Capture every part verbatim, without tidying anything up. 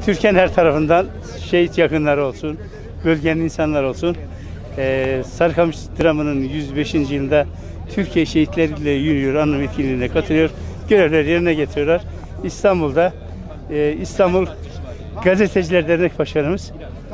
Türkiye'nin her tarafından şehit yakınları olsun, bölgenin insanlar olsun. Ee, Sarıkamış dramının yüz beşinci yılında Türkiye şehitleriyle yürüyor, anlam etkinliğine katılıyor. Görevleri yerine getiriyorlar. İstanbul'da e, İstanbul Gazeteciler Dernek Başkanımız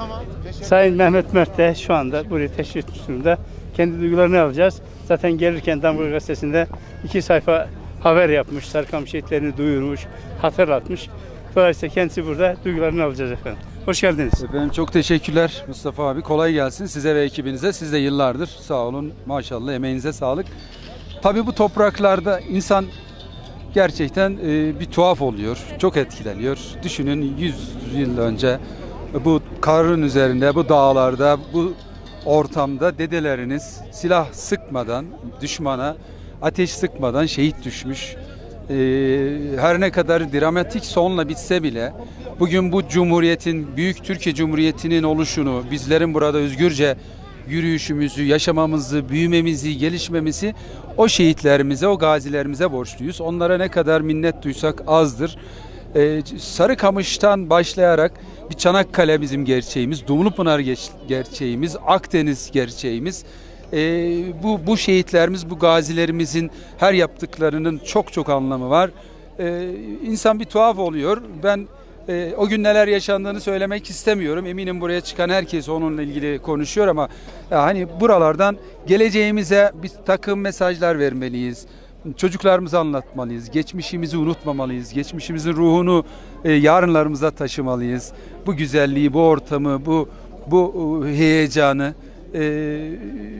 Sayın Mehmet Mert de şu anda buraya teşrif etmiş durumda. Kendi duygularını alacağız. Zaten gelirken Damga Gazetesi'nde iki sayfa haber yapmış, Sarıkamış şehitlerini duyurmuş, hatırlatmış. Dolayısıyla kendisi burada, duygularını alacağız efendim. Hoş geldiniz. Efendim çok teşekkürler Mustafa abi. Kolay gelsin size ve ekibinize. Siz de yıllardır sağ olun. Maşallah, emeğinize sağlık. Tabii bu topraklarda insan gerçekten e, bir tuhaf oluyor. Çok etkileniyor. Düşünün yüz yıl önce bu karın üzerinde, bu dağlarda, bu ortamda dedeleriniz silah sıkmadan, düşmana ateş sıkmadan şehit düşmüş. Ee, her ne kadar dramatik sonla bitse bile bugün bu Cumhuriyet'in, Büyük Türkiye Cumhuriyeti'nin oluşunu, bizlerin burada özgürce yürüyüşümüzü, yaşamamızı, büyümemizi, gelişmemizi o şehitlerimize, o gazilerimize borçluyuz. Onlara ne kadar minnet duysak azdır. Ee, Sarıkamış'tan başlayarak bir Çanakkale bizim gerçeğimiz, Dumlupınar gerçeğimiz, Akdeniz gerçeğimiz. Ee, bu bu şehitlerimiz, bu gazilerimizin her yaptıklarının çok çok anlamı var. Ee, insan bir tuhaf oluyor. Ben e, o gün neler yaşandığını söylemek istemiyorum. Eminim buraya çıkan herkes onunla ilgili konuşuyor ama ya hani buralardan geleceğimize bir takım mesajlar vermeliyiz. Çocuklarımıza anlatmalıyız. Geçmişimizi unutmamalıyız. Geçmişimizin ruhunu e, yarınlarımıza taşımalıyız. Bu güzelliği, bu ortamı, bu bu heyecanı. Ee,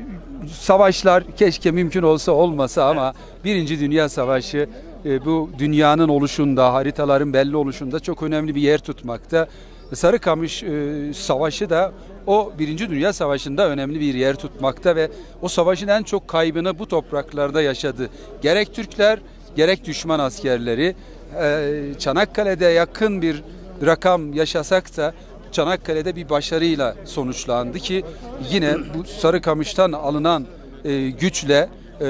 savaşlar keşke mümkün olsa olmasa ama Birinci Dünya Savaşı e, bu dünyanın oluşunda, haritaların belli oluşunda çok önemli bir yer tutmakta. Sarıkamış e, Savaşı da o Birinci Dünya Savaşı'nda önemli bir yer tutmakta ve o savaşın en çok kaybını bu topraklarda yaşadı. Gerek Türkler, gerek düşman askerleri. E, Çanakkale'de yakın bir rakam yaşasak da Çanakkale'de bir başarıyla sonuçlandı ki yine bu Sarıkamış'tan alınan e, güçle, e,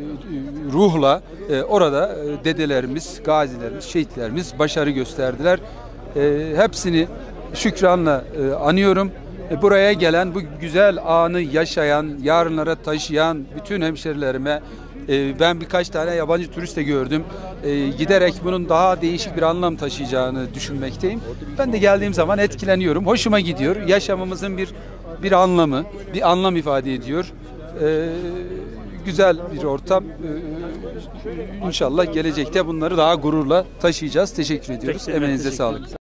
ruhla e, orada e, dedelerimiz, gazilerimiz, şehitlerimiz başarı gösterdiler. E, hepsini şükranla e, anıyorum. E, buraya gelen, bu güzel anı yaşayan, yarınlara taşıyan bütün hemşerilerime e, ben birkaç tane yabancı turist de gördüm. E, giderek bunun daha değişik bir anlam taşıyacağını düşünmekteyim. Ben de geldiğim zaman etkileniyorum. Hoşuma gidiyor. Yaşamımızın bir bir anlamı, bir anlam ifade ediyor. E, güzel bir ortam. E, inşallah gelecekte bunları daha gururla taşıyacağız. Teşekkür ediyoruz. Emeğinize sağlık.